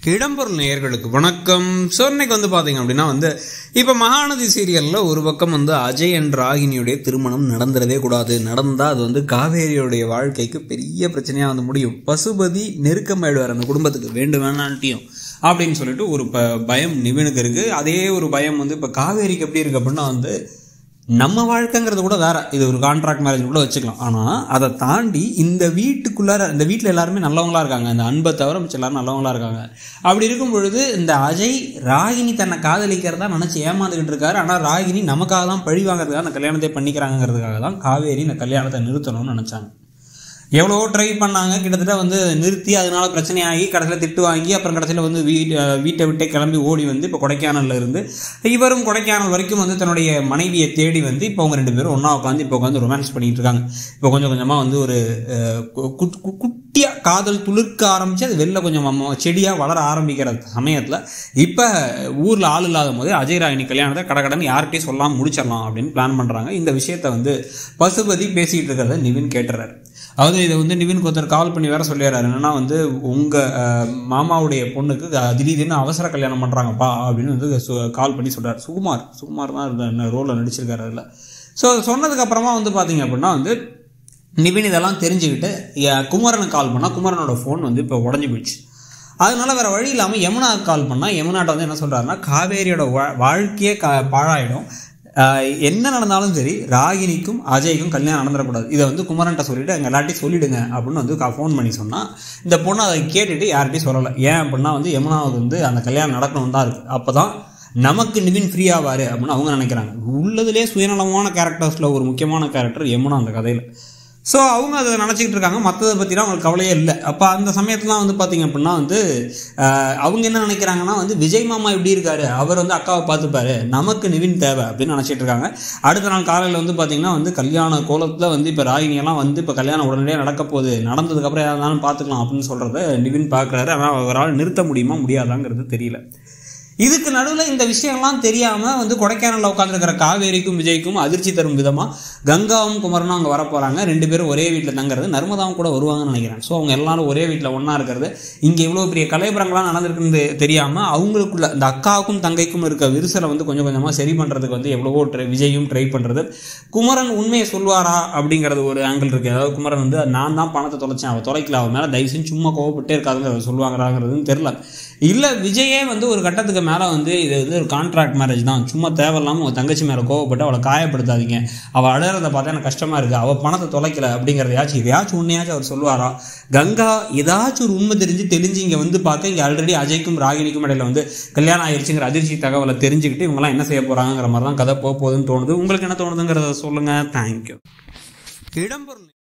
இடம்பொருள் நேயர்களுக்கு வணக்கம். ஸோ இன்னைக்கு பார்த்தீங்க அப்படின்னா இப்போ மகாநதி சீரியலில் ஒரு பக்கம் அஜய் என்ற ராகினியுடைய திருமணம் நடந்துடவே கூடாது, நடந்தால் அது காவேரியுடைய வாழ்க்கைக்கு பெரிய பிரச்சனையாக முடியும், பசுபதி நெருக்கமாயிடுவார் அந்த குடும்பத்துக்கு வேண்டும் வேணான்ட்டியும் அப்படின்னு சொல்லிட்டு ஒரு பயம் நிவினுக்கு இருக்குது. அதே ஒரு பயம் இப்போ காவேரிக்கு எப்படி இருக்குது அப்படின்னா நம்ம வாழ்க்கைங்கிறது கூட வேற, இது ஒரு கான்ட்ராக்ட் மேரேஜ் கூட வச்சுக்கலாம். ஆனால் அதை தாண்டி இந்த வீட்டுக்குள்ளார இந்த வீட்டில் எல்லாருமே நல்லவங்களா இருக்காங்க, இந்த அன்பை தவிர மிச்சம் எல்லாரும் நல்லவங்களா இருக்காங்க. அப்படி இருக்கும் பொழுது இந்த அஜய் ராகினி தன்னை காதலிக்கிறதா நினச்சி ஏமாந்துக்கிட்டு இருக்காரு. ஆனால் ராகினி நமக்காக தான் பழி வாங்கிறதுக்காக அந்த கல்யாணத்தை பண்ணிக்கிறாங்கிறதுக்காக தான் காவேரி இந்த கல்யாணத்தை நிறுத்தணும்னு நினச்சாங்க. எவ்வளோ ட்ரை பண்ணாங்க, கிட்டத்தட்ட நிறுத்தி அதனால பிரச்சனையாகி கடைசியில் திட்டு வாங்கி அப்புறம் கடைசியில் வீட்டை விட்டே கிளம்பி ஓடி இப்போ கொடைக்கானலில் இருந்து இவரும் கொடைக்கானல் வரைக்கும் தன்னுடைய மனைவியை தேடி இப்போ அவங்க ரெண்டு பேரும் ஒன்றா உட்காந்து ரொமான்ஸ் பண்ணிட்டு இருக்காங்க. இப்போ கொஞ்சம் கொஞ்சமாக ஒரு குட்டியாக காதல் துளிர்க்க ஆரம்பித்து அது வெளில கொஞ்சம் செடியாக வளர ஆரம்பிக்கிற சமயத்தில் இப்போ ஊரில் ஆள் இல்லாத போது அஜய் ராகினி கல்யாணத்தை கடகடன்னு யார்கிட்டையும் சொல்லாமல் முடிச்சிடலாம் அப்படின்னு பிளான் பண்ணுறாங்க. இந்த விஷயத்தை பசுபதி பேசிகிட்டு இருக்கிறத நிவின் கேட்டுறாரு. அதாவது இதை நிவினுக்கு ஒருத்தர் கால் பண்ணி வேற சொல்லிடுறாரு, என்னன்னா உங்கள் மாமாவுடைய பொண்ணுக்கு திடீர்னு அவசர கல்யாணம் பண்ணுறாங்கப்பா அப்படின்னு கால் பண்ணி சொல்கிறார். சுகுமார் தான் ரோலில் நடிச்சிருக்காரு அதில். ஸோ சொன்னதுக்கப்புறமா பார்த்தீங்க அப்படின்னா நிவின் இதெல்லாம் தெரிஞ்சுக்கிட்டு குமரனுக்கு கால் பண்ணால் குமரனோட ஃபோன் இப்போ உடஞ்சி போயிடுச்சு. அதனால வேறு வழி இல்லாமல் யமுனாவுக்கு கால் பண்ணால் யமுனாட்ட என்ன சொல்கிறாருன்னா காவேரியோட வாழ்க்கையே பாழாயிடும், என்ன நடந்தாலும் சரி ராகினிக்கும் அஜய்க்கும் கல்யாணம் நடந்துடக்கூடாது, இதை குமரன்ட்ட சொல்லிவிட்டு எங்கள் எல்லாட்டையும் சொல்லிவிடுங்க அப்படின்னு ஃபோன் பண்ணி சொன்னால் இந்த பொண்ணு அதை கேட்டுட்டு யார்கிட்டையும் சொல்லலை. ஏன் அப்படின்னா யமுனாவுக்கு அந்த கல்யாணம் நடக்கணும் தான் இருக்குது, அப்போ தான் நமக்கு நிவின் ஃப்ரீ ஆவார் அப்படின்னு அவங்க நினைக்கிறாங்க. உள்ளதுலேயே சுயநலமான கேரக்டர்ஸில் ஒரு முக்கியமான கேரக்டர் யமுனா அந்த கதையில். ஸோ அவங்க அதை நினச்சிக்கிட்டு இருக்காங்க, மற்றதை பற்றிலாம் அவங்களுக்கு கவலையே இல்லை. அப்போ அந்த சமயத்துலாம் பார்த்தீங்க அப்படின்னா அவங்க என்ன நினைக்கிறாங்கன்னா விஜய் மாமா இப்படி இருக்காரு, அவர் அக்காவை பார்த்துப்பாரு, நமக்கு நிவின் தேவை அப்படின்னு நினச்சிட்டு இருக்காங்க. அடுத்த நாள் காலையில் பார்த்தீங்கன்னா கல்யாண கோலத்தில் இப்போ ராகினியெல்லாம் இப்போ கல்யாணம் உடனடியாக நடக்க போகுது, நடந்ததுக்கப்புறம் யாராவது இருந்தாலும் பார்த்துக்கலாம் அப்படின்னு சொல்கிறத நிவின் பார்க்குறாரு. ஆனால் அவரால் நிறுத்த முடியுமா முடியாதாங்கிறது தெரியல. இதுக்கு நடுவில் இந்த விஷயம்லாம் தெரியாமல் கொடைக்கானலில் உட்காந்துருக்கிற காவேரிக்கும் விஜய்க்கும் அதிர்ச்சி தரும் விதமாக கங்காவும் குமரனும் அங்கே வரப்போகிறாங்க. ரெண்டு பேரும் ஒரே வீட்டில் தங்குறது, நர்மதாவும் கூட வருவாங்கன்னு நினைக்கிறேன். ஸோ அவங்க எல்லாரும் ஒரே வீட்டில் ஒன்றா இருக்கிறது, இங்கே இவ்வளோ பெரிய கலைபுரங்களாம் நடந்திருக்குன்னு தெரியாமல் அவங்களுக்குள்ள இந்த அக்காவுக்கும் தங்கைக்கும் இருக்க விரிசலை கொஞ்சம் கொஞ்சமாக சரி பண்ணுறதுக்கு எவ்வளவோ விஜயும் ட்ரை பண்ணுறது. குமரன் உண்மையை சொல்வாரா அப்படிங்கிறது ஒரு ஆங்கிள் இருக்குது. அதாவது குமரன் நான் தான் பணத்தை தொலைச்சேன், அவள் தொலைக்கல, அவன் மேலே தயவு செஞ்சு சும்மா கோவப்பட்டே இருக்காதுங்க சொல்லுவாங்கிறாங்கிறதுன்னு தெரில. இல்லை விஜயே ஒரு கட்டத்துக்கு மேலே இது ஒரு கான்ட்ராக்ட் மேரேஜ் தான், சும்மா தேவையில்லாமல் உங்கள் தங்கச்சி மேலே கோவப்பட்டு அவளை காயப்படுத்தாதீங்க, அவள் அழகிறத பார்த்தா எனக்கு கஷ்டமாக இருக்குது, அவள் பணத்தை தொலைக்கல அப்படிங்கிறதையாச்சும் இதையாச்சும் உண்மையாச்சும் அவர் சொல்லுவாரா? கங்கா ஏதாச்சும் ஒரு உண்மை தெரிஞ்சு இங்கே பார்க்க இங்கே ஆல்ரெடி அஜய்க்கும் ராகினிக்கும் இடையில கல்யாணம் ஆயிடுச்சுங்கிற அதிர்ச்சி தகவலை தெரிஞ்சுக்கிட்டு இவங்களாம் என்ன செய்ய போகிறாங்கிற மாதிரி தான் கதை போகுதுன்னு தோணுது. உங்களுக்கு என்ன தோணுதுங்கிறத சொல்லுங்கள். தேங்க்யூ. இடம்பொருள்